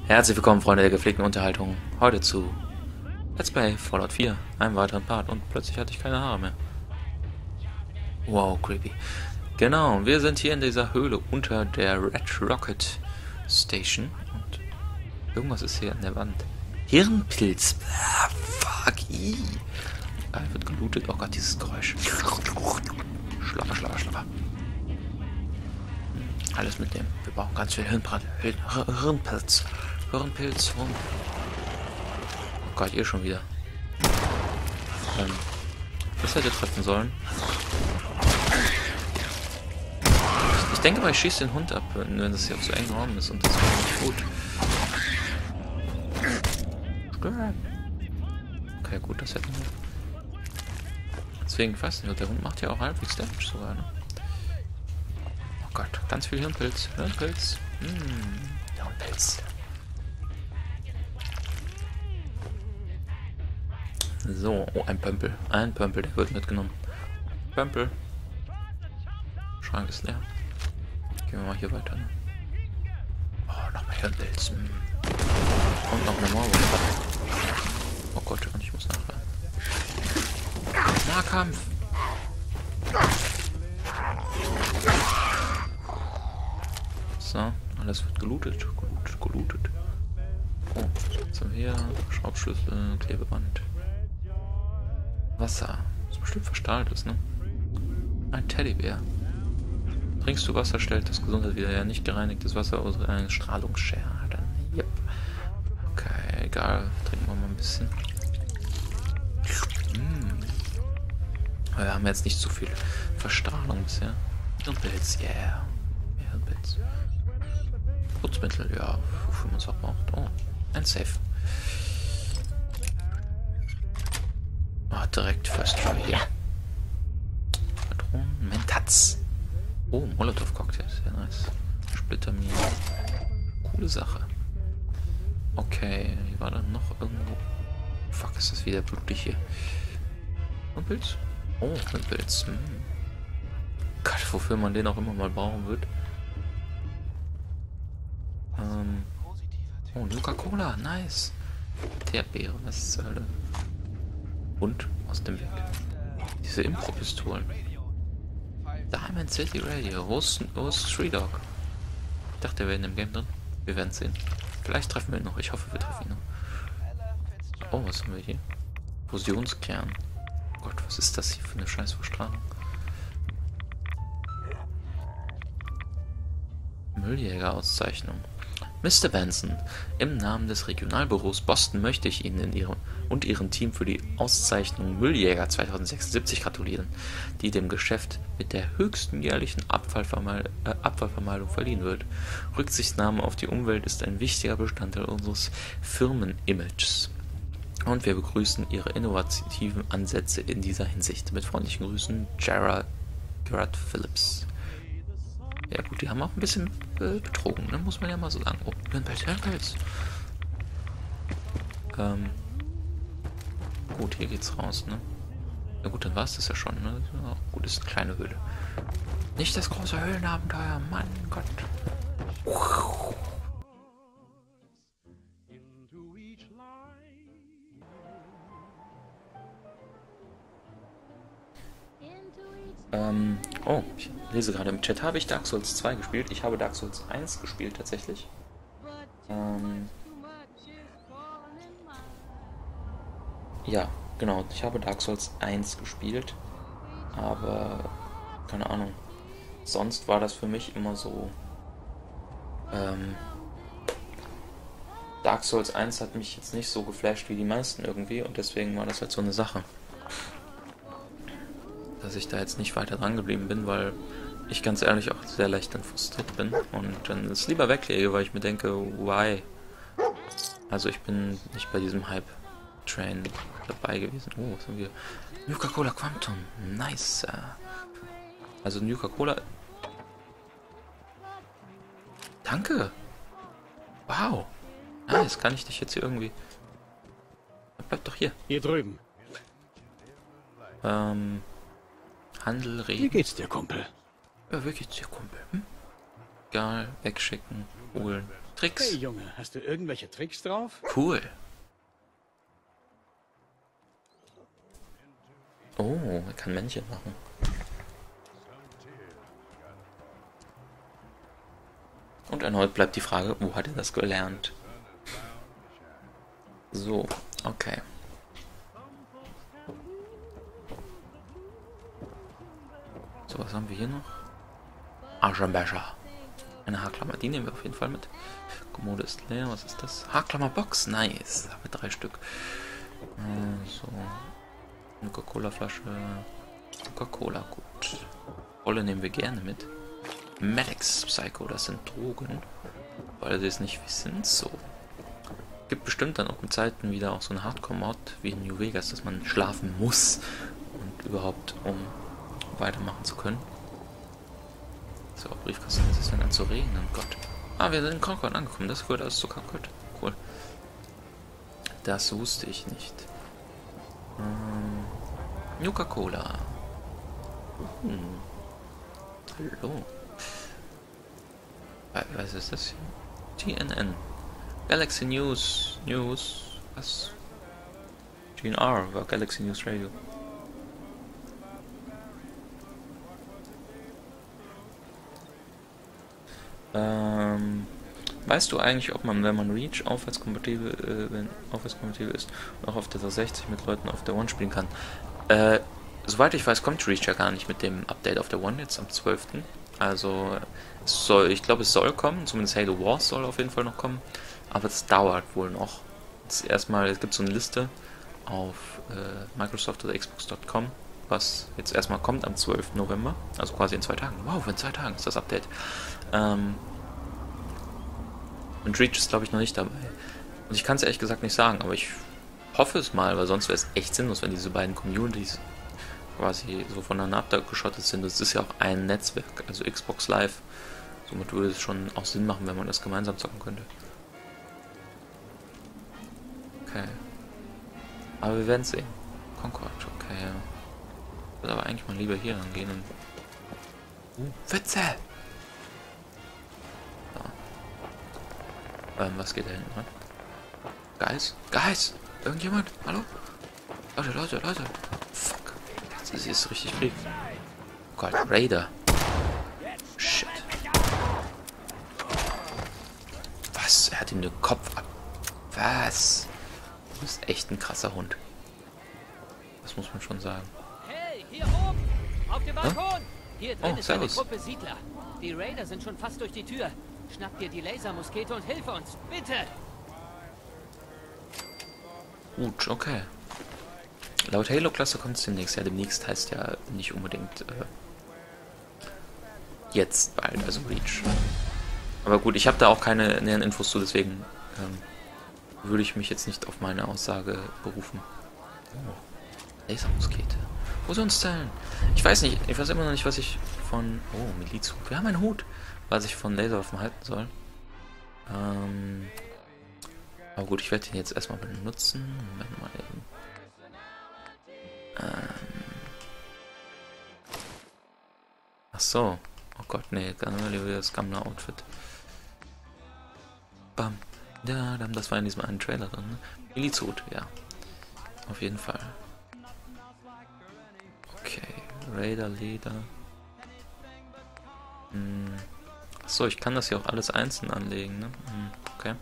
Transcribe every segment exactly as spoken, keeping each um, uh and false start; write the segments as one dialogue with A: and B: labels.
A: Herzlich willkommen, Freunde der gepflegten Unterhaltung. Heute zu Let's Play Fallout vier, einem weiteren Part. Und plötzlich hatte ich keine Haare mehr. Wow, creepy. Genau, wir sind hier in dieser Höhle unter der Red Rocket Station. Und irgendwas ist hier an der Wand. Hirnpilz. Ah, fuck. Ii. Ah, wird gelootet. Oh Gott, dieses Geräusch. Schlapper, schlapper, schlapper. Alles mitnehmen. Wir brauchen ganz viel Hirnbrand. Hirn, Hirnpilz. Hirnpilz. Hirn. Oh Gott, ihr schon wieder. Ähm, das hätte treffen sollen. Ich, ich denke mal, ich schieße den Hund ab, wenn, wenn das hier auf so engen Raum ist. Und das wäre nicht gut. Okay, gut, das hätten wir. Deswegen, ich weiß nicht, der Hund macht ja auch halbwegs Damage sogar, ne? Oh Gott, ganz viel Hirnpilz. Hirnpilz. Hm, Hirnpilz. So, oh, ein Pömpel. Ein Pömpel, der wird mitgenommen. Pömpel. Schrank ist leer. Gehen wir mal hier weiter. Ne? Oh, noch mehr Hirnpilz. Hm. Und noch eine Mauer. Oh Gott, und ich muss nachladen. Nahkampf. So, alles wird gelootet. Gelootet, gelootet. Oh, was haben wir hier? Schraubschlüssel, Klebeband. Wasser. Das bestimmt verstrahlt ist, ne? Ein Teddybär. Trinkst du Wasser, stellt das Gesundheit wieder her. Nicht gereinigtes Wasser aus einem Strahlungsschaden. Yep. Okay, egal. Trinken wir mal ein bisschen. Mm. Wir haben jetzt nicht so viel Verstrahlung bisher. Hirnpilz, yeah. Hirnpilz. Putzmittel, ja, wofür man es auch braucht. Oh, ein Safe. Oh, direkt First Try hier. Patronen, Mentats. Oh, Molotov-Cocktail, sehr nice. Splittermine. Coole Sache. Okay, hier war dann noch irgendwo. Fuck, ist das wieder blutig hier. Ein Pilz? Oh, ein Pilz. Hm. Gott, wofür man den auch immer mal brauchen wird. Ähm. Oh, Nuka-Cola, nice. Teerbeere, was zur Hölle. Und aus dem Weg. Diese Impro-Pistolen. Diamond City Radio. Wo ist, wo ist Street Dog? Ich dachte, er wäre in dem Game drin. Wir werden sehen. Vielleicht treffen wir ihn noch. Ich hoffe, wir treffen ihn noch. Oh, was haben wir hier? Fusionskern. Oh Gott, was ist das hier für eine scheiß Verstrahlung? Mülljäger-Auszeichnung. Mister Benson, im Namen des Regionalbüros Boston möchte ich Ihnen in Ihrem und Ihrem Team für die Auszeichnung Mülljäger zweitausendsechsundsiebzig gratulieren, die dem Geschäft mit der höchsten jährlichen Abfallvermeid äh, Abfallvermeidung verliehen wird. Rücksichtnahme auf die Umwelt ist ein wichtiger Bestandteil unseres Firmenimages. Und wir begrüßen Ihre innovativen Ansätze in dieser Hinsicht. Mit freundlichen Grüßen, Gerard, Gerard Phillips. Ja gut, die haben auch ein bisschen äh, betrogen, ne? Muss man ja mal so sagen. Oh, Hirnpilz, Hirnpilz. Ähm. Gut, hier geht's raus, ne? Ja gut, dann war es das ja schon, ne? Ja, gut, ist eine kleine Höhle. Nicht das große Höhlenabenteuer, Mann Gott. Ähm, oh, ich lese gerade im Chat, habe ich Dark Souls zwei gespielt? Ich habe Dark Souls eins gespielt, tatsächlich. Ähm, ja, genau, ich habe Dark Souls eins gespielt, aber, keine Ahnung, sonst war das für mich immer so, ähm, Dark Souls eins hat mich jetzt nicht so geflasht wie die meisten irgendwie und deswegen war das halt so eine Sache. Dass ich da jetzt nicht weiter dran geblieben bin, weil ich ganz ehrlich auch sehr leicht dann frustriert bin und dann es lieber weglege, weil ich mir denke, why? Also ich bin nicht bei diesem Hype-Train dabei gewesen. Oh, was haben wir? Nuka-Cola Quantum. Nice. Also Nuka-Cola. Danke. Wow. Nice. Kann ich dich jetzt hier irgendwie... Bleib doch hier.
B: Hier drüben.
A: Ähm... Handel, reden.
B: Wie geht's dir, Kumpel?
A: Ja, wie geht's dir, Kumpel? Hm? Egal, wegschicken, holen. Tricks.
B: Hey Junge, hast du irgendwelche Tricks drauf?
A: Cool. Oh, man kann Männchen machen. Und erneut bleibt die Frage, wo hat er das gelernt? So, okay. So, was haben wir hier noch? Aschenbecher. Eine Haarklammer, die nehmen wir auf jeden Fall mit. Kommode ist leer, was ist das? Haarklammerbox, nice. Da haben wir drei Stück. Äh, so. Eine Coca-Cola-Flasche. Coca-Cola, gut. Rolle nehmen wir gerne mit. Medics Psycho, das sind Drogen. Weil sie es nicht wissen. So. Gibt bestimmt dann auch in Zeiten wieder auch so eine Hardcore-Mod wie in New Vegas, dass man schlafen muss. Und überhaupt, um weitermachen zu können. So, Briefkasten, was ist denn dann zu regnen? Gott. Ah, wir sind in Concord angekommen. Das gehört alles zu Concord. Cool. Das wusste ich nicht. Ähm, Coca-Cola. Hm. Hallo. Was ist das hier? T N N. Galaxy News. News. Was? G N R war Galaxy News Radio. Ähm, weißt du eigentlich, ob man, wenn man Reach aufwärtskompatibel, äh, wenn aufwärtskompatibel ist, auch auf der dreihundertsechzig mit Leuten auf der One spielen kann? Äh, soweit ich weiß, kommt Reach ja gar nicht mit dem Update auf der One jetzt am zwölften Also, es soll, ich glaube, es soll kommen, zumindest Halo Wars soll auf jeden Fall noch kommen, aber es dauert wohl noch. Jetzt erstmal, es gibt so eine Liste auf äh, Microsoft oder Xbox Punkt com, was jetzt erstmal kommt am zwölften November, also quasi in zwei Tagen. Wow, in zwei Tagen ist das Update. Ähm, und Reach ist, glaube ich, noch nicht dabei. Und ich kann es ehrlich gesagt nicht sagen, aber ich hoffe es mal, weil sonst wäre es echt sinnlos, wenn diese beiden Communities quasi so voneinander abgeschottet sind. Das ist ja auch ein Netzwerk, also Xbox Live. Somit würde es schon auch Sinn machen, wenn man das gemeinsam zocken könnte. Okay. Aber wir werden sehen. Concord, okay. Ich würde aber eigentlich mal lieber hier rangehen und... Uh, Witze! Ja. Ähm, was geht da hinten, ne? Guys? Guys! Irgendjemand? Hallo? Leute, Leute, Leute! Fuck. Das ist richtig Krieg. Oh Gott, Raider. Shit. Was? Er hat ihm den Kopf ab... Was? Du bist echt ein krasser Hund. Das muss man schon sagen.
C: Hey, hier oben! Auf dem Balkon! Hm? Hier drin
A: Oh,
C: ist eine
A: servus.
C: Gruppe Siedler. Die Raider sind schon fast durch die Tür. Schnapp dir die Lasermuskete und hilf uns, bitte!
A: Gut, okay. Laut Halo-Klasse kommt es demnächst. Ja, demnächst heißt ja nicht unbedingt äh, jetzt bald, also Reach. Aber gut, ich habe da auch keine näheren Infos zu, deswegen ähm, würde ich mich jetzt nicht auf meine Aussage berufen. Oh, Lasermuskete. Wo sonst denn? Ich weiß nicht, ich weiß immer noch nicht, was ich von... Oh, Milizhut. Wir haben einen Hut. Was ich von Laserwaffen halten soll. Ähm... Aber gut, ich werde ihn jetzt erstmal benutzen. Moment mal eben. Ähm... Ach so. Oh Gott, nee, gar nicht wieder das Gammler-Outfit. Bam. Ja, das war in diesem einen Trailer drin, ne? Milizhut, ja. Auf jeden Fall. Okay, Raider, Leder. Hm. Achso, ich kann das hier auch alles einzeln anlegen, ne? Hm, okay.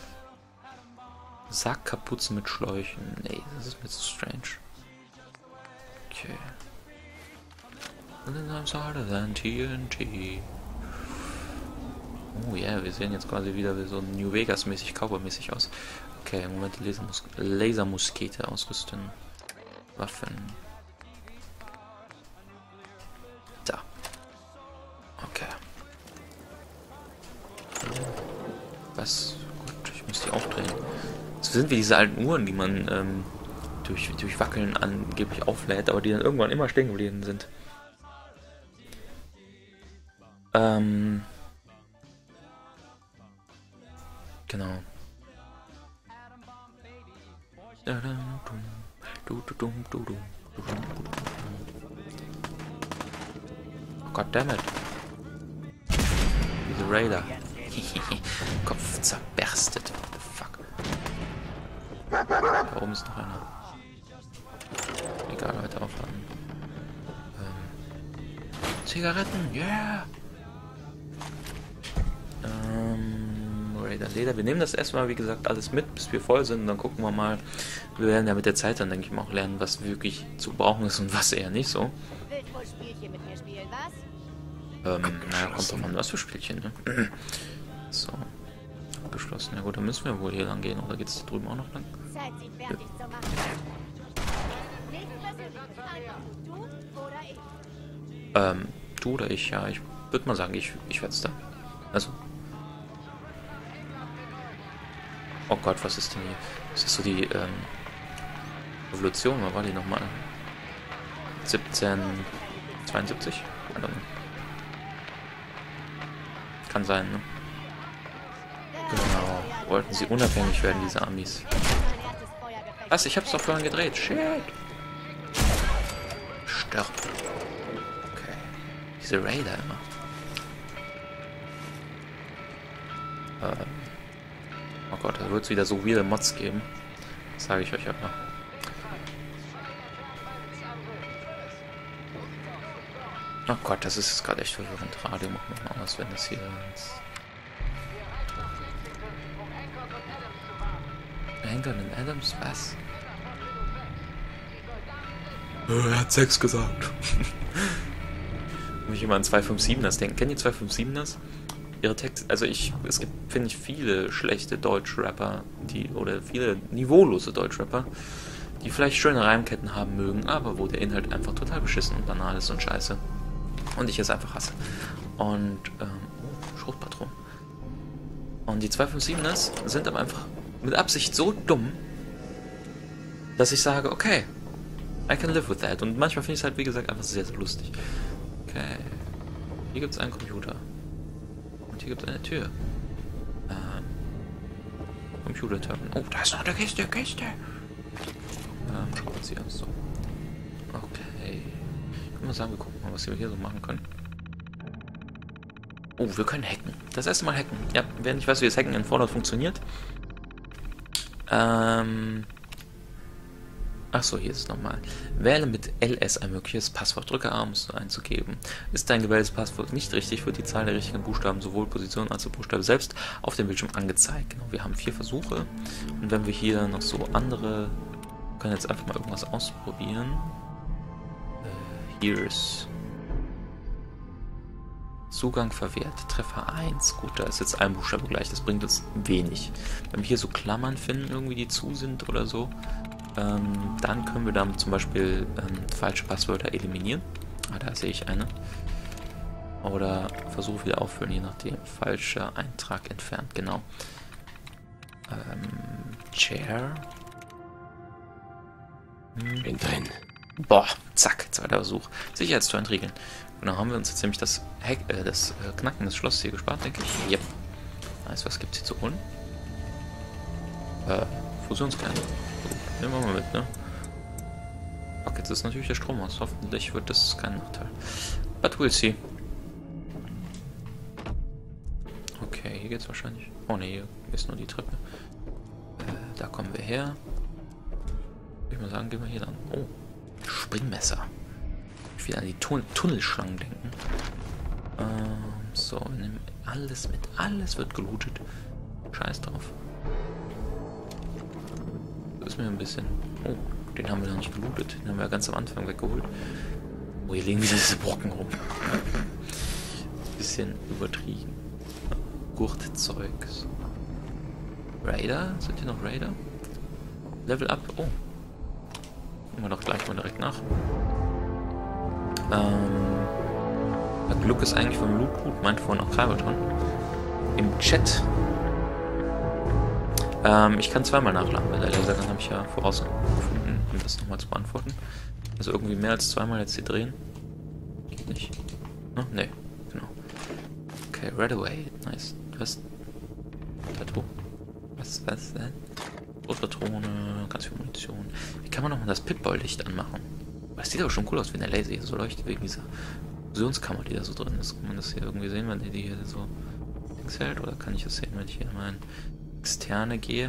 A: Sackkapuzen mit Schläuchen. Nee, das ist mir zu strange. Okay. I'm harder than T N T. Oh ja, yeah, wir sehen jetzt quasi wieder wie so New Vegas mäßig, Cowboy-mäßig aus. Okay, Moment, Lasermus Lasermuskete ausrüsten. Waffen. Da. Okay. Was? Gut, ich muss die aufdrehen. So sind wie diese alten Uhren, die man ähm, durch, durch Wackeln angeblich auflädt, aber die dann irgendwann immer stehen geblieben sind. Ähm... Genau. Oh Goddammit. Diese Raider. Kopf zerberstet. What the fuck? Da oben ist noch einer. Egal, weiter aufladen. Ähm, Zigaretten, yeah! Ähm, Raider Leder. Wir nehmen das erstmal, wie gesagt, alles mit, bis wir voll sind. Und dann gucken wir mal. Wir werden ja mit der Zeit dann, denke ich mal, auch lernen, was wirklich zu brauchen ist und was eher nicht so.
D: Willst wohl Spielchen mit mir spielen, was?
A: Ähm, naja, kommt doch mal was für Spielchen, ne? So. Abgeschlossen. Ja gut, dann müssen wir wohl hier lang gehen. Oder geht es da drüben auch noch lang?
D: Zeit, sie fertig zu machen. Nicht persönlich. Einfach du oder ich.
A: Ähm, du oder ich, ja. Ich würde mal sagen, ich, ich werde es dann. Also. Oh Gott, was ist denn hier? Das ist so die, ähm, Revolution, wann war die nochmal? siebzehnhundertzweiundsiebzig? I don't know. Kann sein, ne? Genau. Wollten sie unabhängig werden, diese Amis. Was? Ich hab's doch vorhin gedreht. Shit. Stirb. Okay. Diese Raider immer. Ähm. Oh Gott, da wird es wieder so weirde Mods geben. Das sage ich euch aber. Oh Gott, das ist gerade echt verwirrend. Radio macht noch mal aus, wenn das hier ist. Anchor und Adams, was? Oh, er hat Sex gesagt. Muss ich immer an zwei fünf sieben-ers denken. Kennt ihr zwei fünf sieben-ers? Ihre Texte, also ich, es gibt, finde ich, viele schlechte Deutschrapper, die, oder viele niveaulose Deutschrapper, die vielleicht schöne Reimketten haben mögen, aber wo der Inhalt einfach total beschissen und banal ist und scheiße. Und ich es einfach hasse. Und, ähm, oh, Schrotpatron. Und die zwei fünf sieben-ers sind aber einfach mit Absicht so dumm, dass ich sage, okay, I can live with that. Und manchmal finde ich es halt, wie gesagt, einfach sehr, sehr lustig. Okay. Hier gibt es einen Computer. Und hier gibt es eine Tür. Ähm. Computer-Terminal. Oh, da ist noch eine Kiste, Kiste. Ähm, Schraubenzieher. So. Okay. Ich würde mal sagen, wir gucken mal, was wir hier so machen können. Oh, wir können hacken. Das erste Mal hacken. Ja, wer nicht weiß, wie das Hacken in Fallout funktioniert. Ähm. Achso, hier ist es nochmal. Wähle mit L S ein mögliches Passwort. Drücke A, um es einzugeben. Ist dein gewähltes Passwort nicht richtig, wird die Zahl der richtigen Buchstaben sowohl Position als auch Buchstabe selbst auf dem Bildschirm angezeigt. Genau, wir haben vier Versuche. Und wenn wir hier noch so andere... Wir können jetzt einfach mal irgendwas ausprobieren. Äh, hier ist... Zugang verwehrt. Treffer eins. Gut, da ist jetzt ein Buchstabe gleich. Das bringt uns wenig. Wenn wir hier so Klammern finden, irgendwie die zu sind oder so, ähm, dann können wir damit zum Beispiel ähm, falsche Passwörter eliminieren. Ah, da sehe ich eine. Oder Versuch wieder auffüllen, je nachdem. Falscher Eintrag entfernt, genau. Ähm, Chair. Hm.
E: Bin drin.
A: Boah, zack, zweiter Versuch. Sicherheitstor entriegeln. Genau, haben wir uns jetzt nämlich das, Hack, äh, das äh, Knacken des Schlosses hier gespart, denke ich. Yep. Nice, was gibt's hier zu holen? Äh, Fusionskerne. Nehmen wir mal mit, ne? Okay, jetzt ist natürlich der Strom aus. Hoffentlich wird das kein Nachteil. But we'll see. Okay, hier geht's wahrscheinlich. Oh ne, hier ist nur die Treppe. Äh, da kommen wir her. Ich würde mal sagen, gehen wir hier lang. Oh, Springmesser. Ich will an die Tun Tunnelschlangen denken. Ähm, so, wir nehmen alles mit. Alles wird gelootet. Scheiß drauf. Das ist mir ein bisschen... Oh, den haben wir noch nicht gelootet. Den haben wir ganz am Anfang weggeholt. Oh, hier liegen wieder diese Brocken rum. Bisschen übertrieben. Gurtzeugs. Raider? Sind hier noch Raider? Level up. Oh. Gucken wir doch gleich mal direkt nach. Ähm. Glück ist eigentlich vom Loot gut, meint vorhin auch Kreiberton. Im Chat. Ähm, ich kann zweimal nachladen, weil der Lasergun habe ich ja vorausgefunden, um das nochmal zu beantworten. Also irgendwie mehr als zweimal jetzt hier drehen. Geht nicht. Oh, ne, genau. Okay, right away. Nice. Du hast Tattoo. Was, was, äh? Großpatrone, ganz viel Munition. Wie kann man nochmal das Pip-Boy-Licht anmachen? Das sieht aber schon cool aus, wenn der Laser hier so leuchtet, wegen dieser Fusionskammer, die da so drin ist. Kann man das hier irgendwie sehen, wenn die hier so Zelt, oder kann ich das sehen, wenn ich hier mal in externe gehe?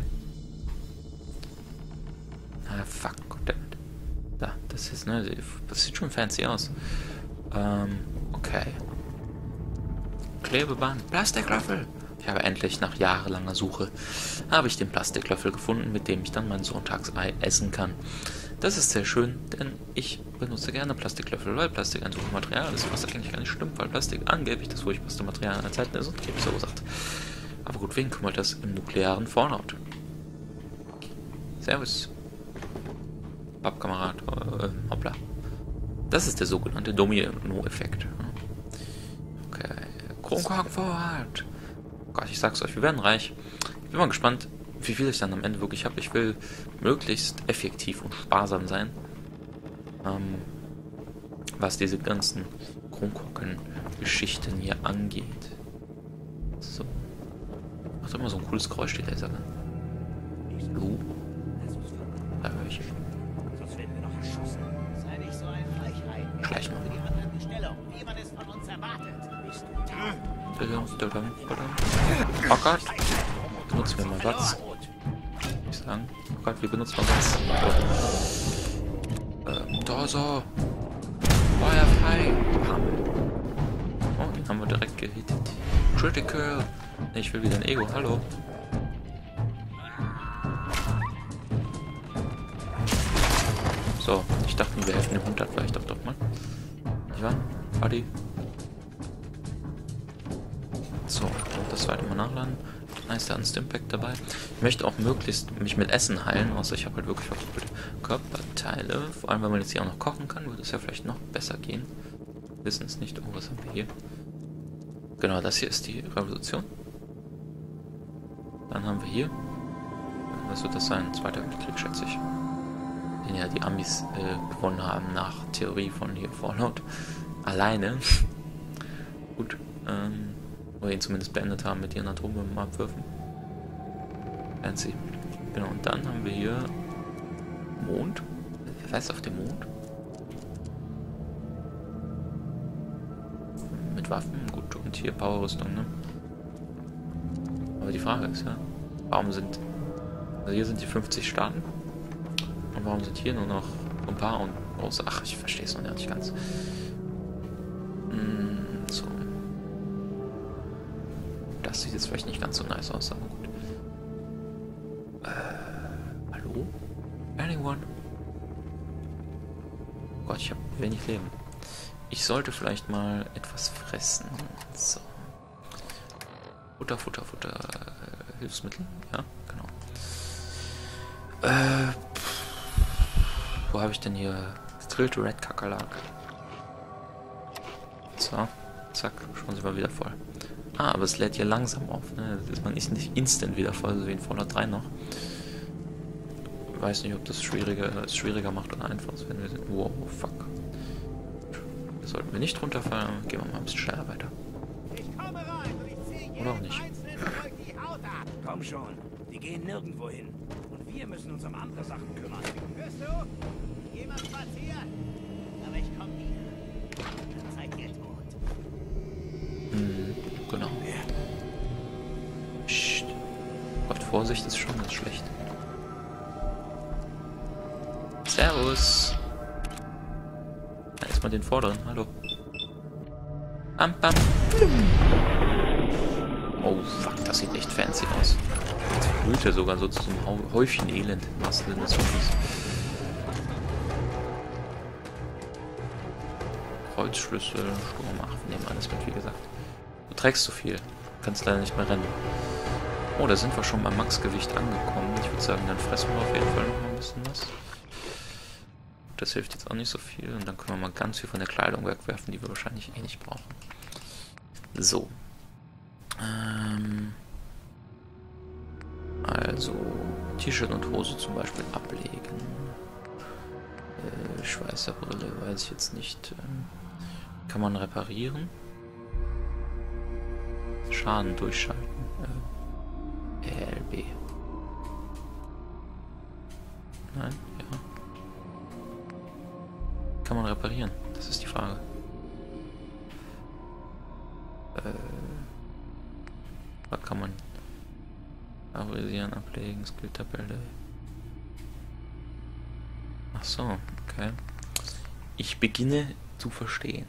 A: Ah, fuck, goddammit. Da, das ist, ne, das sieht schon fancy aus. Ähm, okay. Klebeband, Plastiklöffel. Ich habe endlich nach jahrelanger Suche habe ich den Plastiklöffel gefunden, mit dem ich dann mein Sonntagsei essen kann. Das ist sehr schön, denn ich benutze gerne Plastiklöffel, weil Plastik ein super Material ist, was eigentlich gar nicht stimmt, weil Plastik angeblich das furchtbarste Material aller Zeiten ist und Krebs verursacht. Aber gut, wen kümmert das im nuklearen Fallout? Servus. Pappkamerad, äh, hoppla. Das ist der sogenannte Domino-Effekt. Okay, Kronkorkenvorrat. Gott, ich sag's euch, wir werden reich. Ich bin mal gespannt, wie viel ich dann am Ende wirklich habe. Ich will möglichst effektiv und sparsam sein, ähm, was diese ganzen Kronkorken-Geschichten hier angeht. So. Macht immer so ein cooles Geräusch, die Laser. Hallo? Da höre ich.
E: Sonst werden wir noch erschossen. Sei nicht so ein Frechheit.
A: Schleich mal.
E: Die anderen Stellung, wie man es von uns erwartet. Bist du da?
A: Oh Gott. Benutzen wir mal Platz. Ich sagen. Oh Gott, wir benutzen mal Platz. So. Ähm, da so. Feuer frei. Oh, den haben wir direkt gehittet. Critical. Ich will wieder ein Ego. Hallo. So, ich dachte, wir helfen dem hundert vielleicht doch doch mal. Nicht wahr? Buddy. So, das zweite Mal nachladen. Da ist der Unstimpack dabei. Ich möchte auch möglichst mich mit Essen heilen, außer ich habe halt wirklich verkoppelte Körperteile. Vor allem, wenn man jetzt hier auch noch kochen kann, würde es ja vielleicht noch besser gehen. Wir wissen es nicht. Oh, was haben wir hier? Genau, das hier ist die Revolution. Dann haben wir hier. Was wird das sein? Zweiter Weltkrieg, schätze ich. Den ja die Amis äh, gewonnen haben nach Theorie von hier Fallout. Alleine. Gut. Ähm. Oder ihn zumindest beendet haben mit ihren Atombombenabwürfen. Fancy. Genau, und dann haben wir hier Mond. Wer weiß auf dem Mond? Mit Waffen, gut, und hier Powerrüstung, ne? Aber die Frage ist ja, warum sind... Also hier sind die fünfzig Staaten. Und warum sind hier nur noch ein paar und große... Ach, ich verstehe es noch nicht ganz. Hm, so. Das sieht jetzt vielleicht nicht ganz so nice aus, aber gut. Äh, hallo? Anyone? Oh Gott, ich habe wenig Leben. Ich sollte vielleicht mal etwas fressen. So. Futter, Futter, Futter. Äh, Hilfsmittel? Ja, genau. Äh, wo habe ich denn hier? Gedrillte Red Kakerlak. So, zack, schon sind wir wieder voll. Ah, aber es lädt hier langsam auf, ne? Das ist man ist nicht instant wieder voll, so wie in Fallout drei noch. Weiß nicht, ob das schwieriger, es schwieriger macht oder einfacher, wenn wir sind. Wow, fuck. Da sollten wir nicht runterfallen, gehen wir mal ein bisschen schneller weiter. Oder auch nicht.
E: Komm schon, die gehen nirgendwo hin. Und wir müssen uns um andere Sachen kümmern. Hörst du? Jemand spaziert? Aber ich komm wieder. Dann seid ihr tot.
A: Hm, genau. Psst. Gott, Vorsicht ist schon ganz schlecht. Servus. Da ist mal den vorderen. Hallo. Bam, bam. Oh, fuck, das sieht echt fancy aus. Jetzt verhüllt er sogar so zu einem Häufchen Elend. Was denn das Wortes? Kreuzschlüssel, Sturm, ach, wir nehmen alles mit, wie gesagt. Du trägst zu viel. Kannst leider nicht mehr rennen. Oh, da sind wir schon beim Maxgewicht angekommen. Ich würde sagen, dann fressen wir auf jeden Fall noch mal ein bisschen was. Das hilft jetzt auch nicht so viel. Und dann können wir mal ganz viel von der Kleidung wegwerfen, die wir wahrscheinlich eh nicht brauchen. So. Ähm. Also, T-Shirt und Hose zum Beispiel ablegen. Äh, Schweißerbrille, weiß ich jetzt nicht. Ähm, kann man reparieren? Schaden durchschalten. Äh, L B. Nein? Ja. Kann man reparieren? Das ist die Frage. Äh, kann man favorisieren, ablegen, Skill-Tabelle. Ach so, okay. Ich beginne zu verstehen.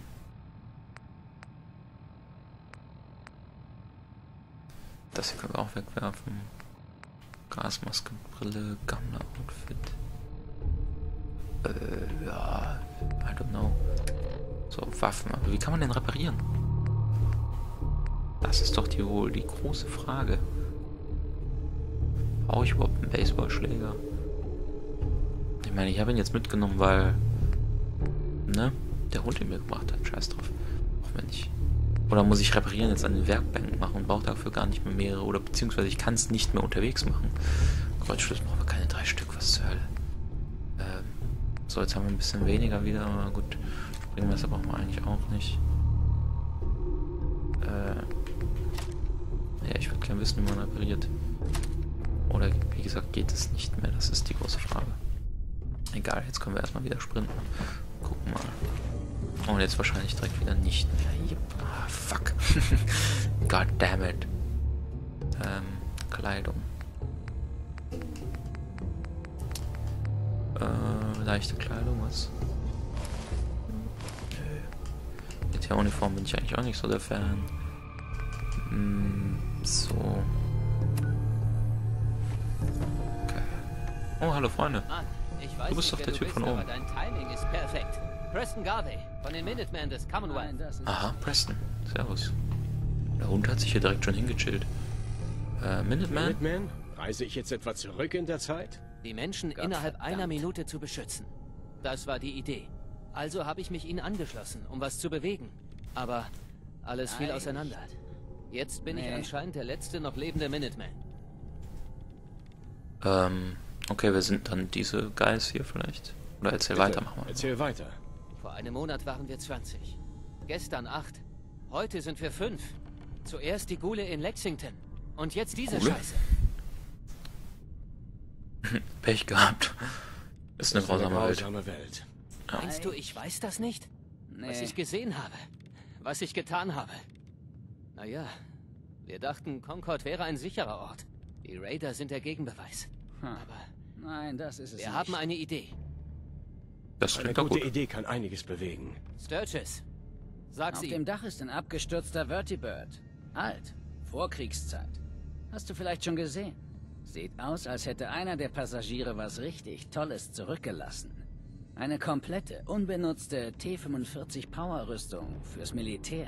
A: Das hier können wir auch wegwerfen. Gasmaske, Brille, Gammler-Outfit. Äh, ja, I don't know. So, Waffen. Aber wie kann man denn reparieren? Das ist doch die wohl die große Frage. Brauche ich überhaupt einen Baseballschläger? Ich meine, ich habe ihn jetzt mitgenommen, weil... Ne? Der Hund ihn mir gebracht hat. Scheiß drauf. Brauchen wir nicht. Oder muss ich reparieren jetzt an den Werkbänken machen und brauche dafür gar nicht mehr mehrere. Oder beziehungsweise ich kann es nicht mehr unterwegs machen. Kreuzschlüssel brauchen wir keine drei Stück. Was zur Hölle? Ähm, so, jetzt haben wir ein bisschen weniger wieder. Aber gut. Springmesser brauchen wir eigentlich auch nicht. Äh... Ja, ich würde gerne wissen, wie man repariert. Oder wie gesagt, geht es nicht mehr? Das ist die große Frage. Egal, jetzt können wir erstmal wieder sprinten. Gucken mal. Und jetzt wahrscheinlich direkt wieder nicht mehr. Yep. Ah, fuck. God damn it. Ähm, Kleidung. Äh, leichte Kleidung, was? Nö. Mit der Uniform bin ich eigentlich auch nicht so der Fan. Hm, so. Okay. Oh, hallo Freunde.
C: Mann, ich weiß
A: Du bist
C: nicht,
A: doch
C: wer
A: der
C: du
A: Typ
C: bist,
A: von
C: aber
A: oben.
C: Dein Timing ist perfekt. Preston Garvey von den Minutemen des Commonwealth.
A: Aha, Preston. Servus. Der Hund hat sich hier direkt schon hingechillt. Äh, Minuteman?
B: Minuteman? Reise ich jetzt etwa zurück in der Zeit?
C: Die Menschen innerhalb einer Minute zu beschützen. Das war die Idee. Also habe ich mich ihnen angeschlossen, um was zu bewegen. Aber alles fiel
F: Nein.
C: auseinander. Jetzt bin ich
F: Nee.
C: anscheinend der letzte noch lebende Minuteman.
A: Ähm, okay, wir sind dann diese Guys hier vielleicht. Oder erzähl weiter, machen wir.
B: Erzähl weiter.
C: Vor einem Monat waren wir zwanzig. Gestern acht. Heute sind wir fünf. Zuerst die Ghule in Lexington. Und jetzt diese
A: Ghule?
C: Scheiße.
A: Pech gehabt. Ist eine
B: Das ist eine
A: grausame Welt.
B: grausame Welt.
C: Meinst du, ich weiß das nicht? Was
F: Nee.
C: ich gesehen habe. Was ich getan habe. Naja, wir dachten, Concord wäre ein sicherer Ort. Die Raider sind der Gegenbeweis.
F: Hm.
C: Aber
F: Nein, das ist es
C: wir
F: nicht.
C: haben eine Idee.
A: Das
B: Eine
A: klingt doch
B: gute
A: gut.
B: Idee kann einiges bewegen.
C: Sturgis, sag
F: Auf
C: sie.
F: dem Dach ist ein abgestürzter Vertibird. Alt. Vorkriegszeit. Hast du vielleicht schon gesehen? Sieht aus, als hätte einer der Passagiere was richtig Tolles zurückgelassen. Eine komplette, unbenutzte T fünfundvierzig Power-Rüstung fürs Militär.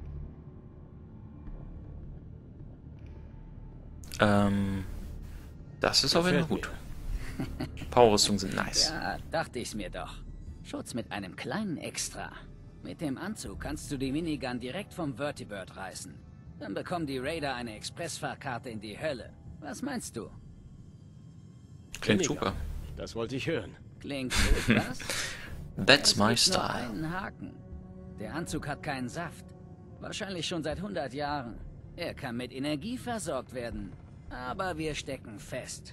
A: Ähm, das ist auf jeden Fall
B: Gefällt
A: gut. Powerrüstungen sind nice.
F: Ja, dachte ich's mir doch. Schutz mit einem kleinen Extra. Mit dem Anzug kannst du die Minigun direkt vom Vertibird reißen. Dann bekommen die Raider eine Expressfahrkarte in die Hölle. Was meinst du?
A: Klingt
B: Weniger.
A: super.
B: Das wollte ich hören.
F: Klingt gut, was?
A: That's
F: Es
A: my
F: gibt nur
A: style.
F: einen Haken. Der Anzug hat keinen Saft. Wahrscheinlich schon seit hundert Jahren. Er kann mit Energie versorgt werden. Aber wir stecken fest.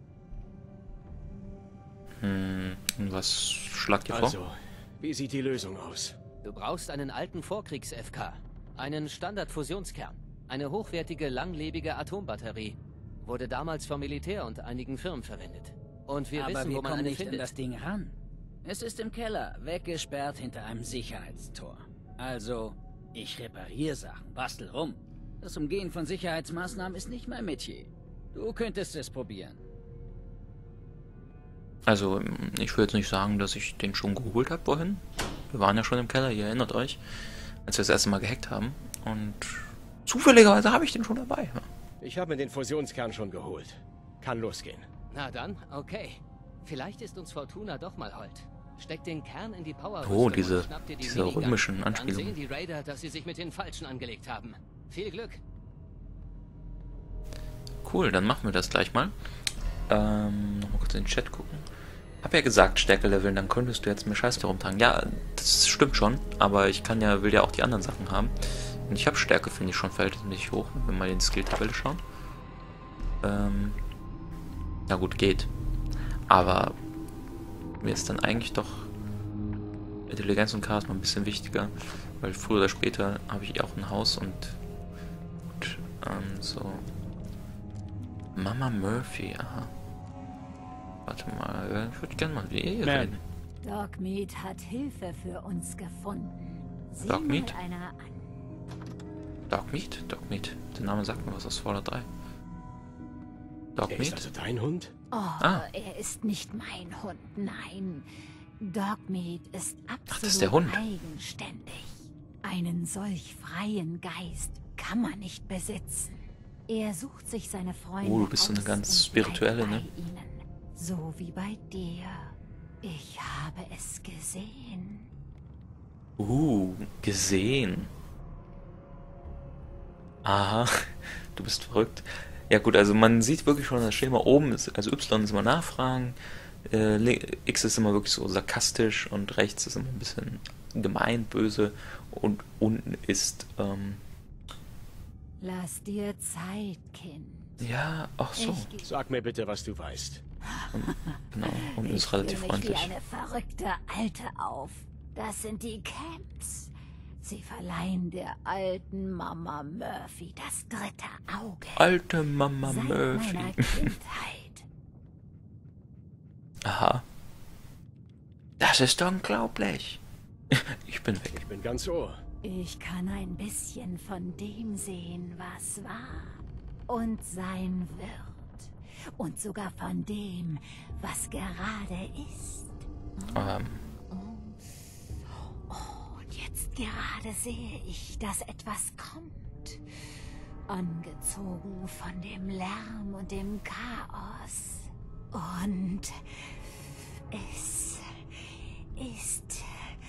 A: Hm, und was schlagt ihr vor?
B: Also, wie sieht die Lösung aus?
C: Du brauchst einen alten Vorkriegs-F K. Einen Standard-Fusionskern. Eine hochwertige, langlebige Atombatterie. Wurde damals vom Militär und einigen Firmen verwendet. Und wir
F: Aber
C: wissen,
F: wir
C: wo man
F: kommen
C: eine
F: nicht an
C: findet.
F: das Ding ran. Es ist im Keller, weggesperrt hinter einem Sicherheitstor. Also, ich repariere Sachen, bastel rum. Das Umgehen von Sicherheitsmaßnahmen ist nicht mein Metier. Du könntest es probieren.
A: Also, ich will jetzt nicht sagen, dass ich den schon geholt habe vorhin. Wir waren ja schon im Keller, ihr erinnert euch, als wir das erste Mal gehackt haben. Und zufälligerweise habe ich den schon dabei. Ja.
B: Ich habe mir den Fusionskern schon geholt. Kann losgehen.
C: Na dann, okay. Vielleicht ist uns Fortuna doch mal hold. Steck den Kern in die Power.
A: Oh, diese-
C: und schnapp dir die
A: diese
C: Minigun.
A: römischen
C: Dann
A: Anspielungen.
C: sehen die Raider, dass sie sich mit den Falschen angelegt haben. Viel Glück.
A: Cool, dann machen wir das gleich mal. Ähm, nochmal kurz in den Chat gucken. Hab ja gesagt, Stärke leveln, dann könntest du jetzt mehr Scheiß darum tragen. Ja, das stimmt schon, aber ich kann ja, will ja auch die anderen Sachen haben. Und ich habe Stärke, finde ich, schon verhältnismäßig hoch, wenn wir mal in die Skill-Tabelle schauen. Ähm, na gut, geht. Aber mir ist dann eigentlich doch Intelligenz und Charisma ein bisschen wichtiger, weil früher oder später habe ich auch ein Haus und, und Ähm, so. Mama Murphy, aha. Warte mal, ich würde gerne mal mit ihr reden.
D: Dogmeat hat Hilfe für uns gefunden. Sieh
A: Dogmeat?
D: mal einer an.
A: Dogmeat? Dogmeat. Der Name sagt mir was aus Fallout drei.
B: Er ist
A: Dogmeat?
B: also dein Hund?
D: Oh,
A: Ah.
D: er ist nicht mein Hund, nein. Dogmeat ist absolut
A: das ist der Hund.
D: eigenständig. Einen solch freien Geist kann man nicht besitzen. Er sucht sich seine Freunde
A: Oh, du bist so eine
D: aus
A: ganz
D: und
A: spirituelle,
D: bleibt
A: ne?
D: bei ihnen. So wie bei dir. Ich habe es gesehen.
A: Uh, gesehen. Aha, du bist verrückt. Ja gut, also man sieht wirklich schon das Schema. Oben ist, also Y ist immer Nachfragen, äh, X ist immer wirklich so sarkastisch und rechts ist immer ein bisschen gemein, böse und unten ist, ähm,
D: Lass dir Zeit, Kind.
A: ja, ach so,
D: Ich geh-
B: Sag mir bitte, was du weißt.
A: genau, unten ist
D: Ich
A: relativ
D: fühle mich wie
A: freundlich.
D: eine verrückte Alte auf. Das sind die Camps. Sie verleihen der alten Mama Murphy das dritte Auge.
A: Alte Mama
D: Seit meiner
A: Murphy.
D: Kindheit.
A: Aha. Das ist unglaublich. Ich bin weg.
B: Ich bin ganz ohr.
D: Ich kann ein bisschen von dem sehen, was war und sein wird. Und sogar von dem, was gerade ist.
A: Ähm,
D: Und jetzt gerade sehe ich, dass etwas kommt. Angezogen von dem Lärm und dem Chaos. Und es ist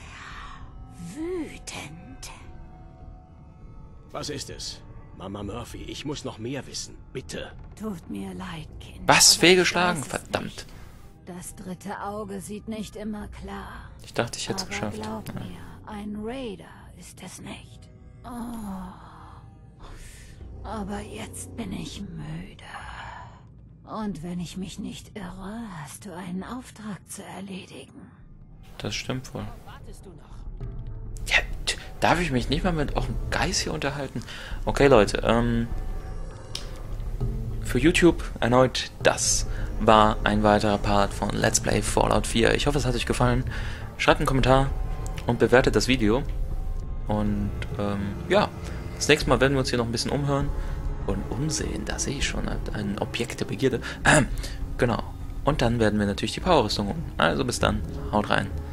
D: wütend.
B: Was ist es? Mama Murphy, ich muss noch mehr wissen. Bitte.
D: Tut mir leid, Kind.
A: was?
D: aber
A: Fehlgeschlagen?
D: ich weiß es
A: Verdammt.
D: nicht. Das dritte Auge sieht nicht immer klar.
A: Ich dachte, ich hätte es
D: Aber
A: geschafft.
D: glaub
A: Ja.
D: mir, ein Raider ist es nicht. Oh. Aber jetzt bin ich müde. Und wenn ich mich nicht irre, hast du einen Auftrag zu erledigen.
A: Das stimmt wohl.
C: Wartest du noch?
A: Ja, t- darf ich mich nicht mal mit auch einem Geist hier unterhalten? Okay, Leute, ähm, für YouTube erneut, das war ein weiterer Part von Let's Play Fallout vier. Ich hoffe, es hat euch gefallen. Schreibt einen Kommentar und bewertet das Video. Und, ähm, ja, das nächste Mal werden wir uns hier noch ein bisschen umhören und umsehen. Da sehe ich schon ein Objekt der Begierde. Ähm, genau. Und dann werden wir natürlich die Powerrüstung holen. Also bis dann, haut rein.